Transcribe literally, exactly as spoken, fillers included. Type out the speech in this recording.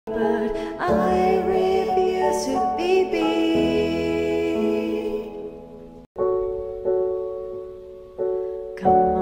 but I refuse to be beat. Come on.